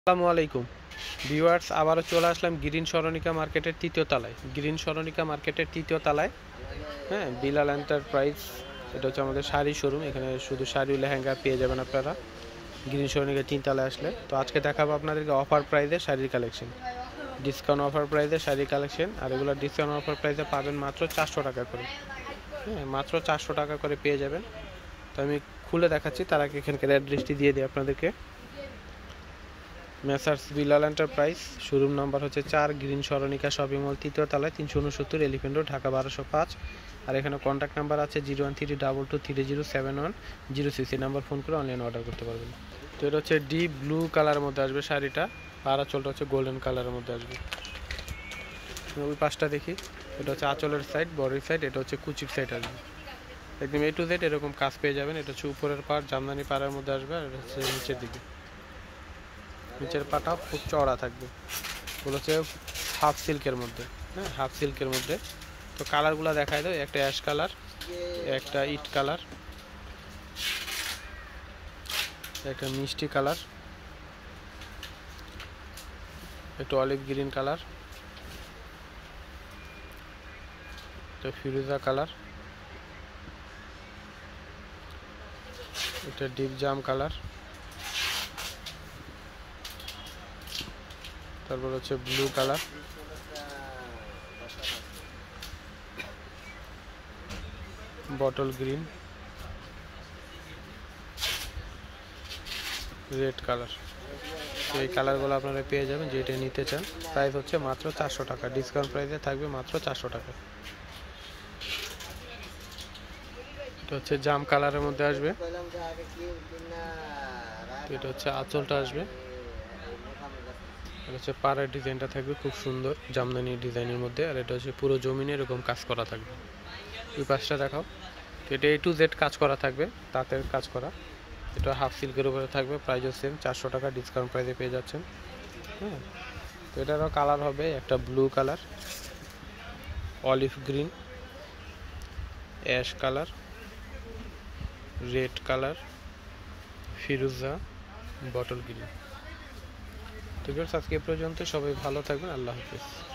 আসসালামু আলাইকুম ভিউয়ার্স, আবারও চলে আসলাম গ্রিন সরণিকা মার্কেটের তৃতীয় তলায়। গ্রিন সরণিকা মার্কেটের তৃতীয় তলায়, হ্যাঁ, বিলাল এন্টারপ্রাইজ। এটা হচ্ছে আমাদের শাড়ি শোরুম। এখানে শুধু শাড়ি লেহেঙ্গা পেয়ে যাবেন আপনারা গ্রিন সরণিকা 3 তলায় আসলে। তো আজকে দেখাবো আপনাদেরকে অফার প্রাইসে শাড়ির কালেকশন, ডিসকাউন্ট অফার প্রাইসে শাড়ির কালেকশন। আর এগুলো ডিসকাউন্ট অফার প্রাইসে পাবেন মাত্র 400 টাকা করে। হ্যাঁ, মাত্র 400 টাকা করে পেয়ে যাবেন। তো আমি খুলে দেখাচ্ছি, তার আগে এখানকার অ্যাড্রেসটি দিয়ে দিই আপনাদেরকে। Messrs Bilal enterprise, showroom number হচ্ছে 4, গ্রিন সরণিকা শপিং মল, তৃতীয় তলায়, 369 এলিফ্যান্ট রোড, ঢাকা 1205। আর এখানে কন্ট্যাক্ট নাম্বার আছে 013223307006। এই নাম্বার ফোন করে অনলাইনে অর্ডার করতে পারবেন। তো এটা হচ্ছে ডিপ ব্লু কালারের মধ্যে আসবে শাড়িটা, আর আঁচলটা হচ্ছে গোল্ডেন কালারের মধ্যে আসবে। ওই পাশটা দেখি, এটা হচ্ছে আঁচলের সাইড, বডির সাইড, এটা হচ্ছে কুচির সাইড আসবে। একদম A to Z এরকম কাজ পেয়ে যাবেন। এটা হচ্ছে উপরের পাড় জামদানি পাড়ার মধ্যে আসবে, আর এটা হচ্ছে নিচের দিকে, নিচের পাটা খুব চওড়া থাকবে। ওগুলো হচ্ছে হাফ সিল্কের মধ্যে, হ্যাঁ, হাফ সিল্কের মধ্যে। তো কালারগুলো দেখায় দাও, একটা অ্যাশ কালার, একটা ইট কালার, একটা মিষ্টি কালার, একটা অলিভ গ্রিন কালার, একটা ফিরোজা কালার, একটা ডিপ জাম কালার, তারপর হচ্ছে blue colour, bottle green, red colour. তো এই কালারগুলো আপনারা পেয়ে যাবেন যেটা নিতে চান। প্রাইস হচ্ছে মাত্র 400 টাকা, ডিসকাউন্ট প্রাইসে থাকবে মাত্র 400 টাকা। এটা হচ্ছে জাম কালারের মধ্যে আসবে। এটা হচ্ছে আঁচলটা আসবে, এটা হচ্ছে পাড়ের ডিজাইনটা থাকবে খুব সুন্দর জামদানি ডিজাইনের মধ্যে। আর এটা হচ্ছে পুরো জমিনে এরকম কাজ করা থাকবে। এই পাশটা দেখাও। তো এটা A to Z কাজ করা থাকবে, তাঁতের কাজ করা। এটা হাফ সিল্কের উপরে থাকবে, প্রাইসও সেম 400 টাকা, ডিসকাউন্ট প্রাইসে পেয়ে যাচ্ছেন। হ্যাঁ, তো এটারও কালার হবে একটা blue colour, olive green, ash colour, red colour, ফিরোজা, বটল গ্রিন। তো আজকে এ পর্যন্ত, সবাই ভালো থাকবেন, আল্লাহ হাফিজ।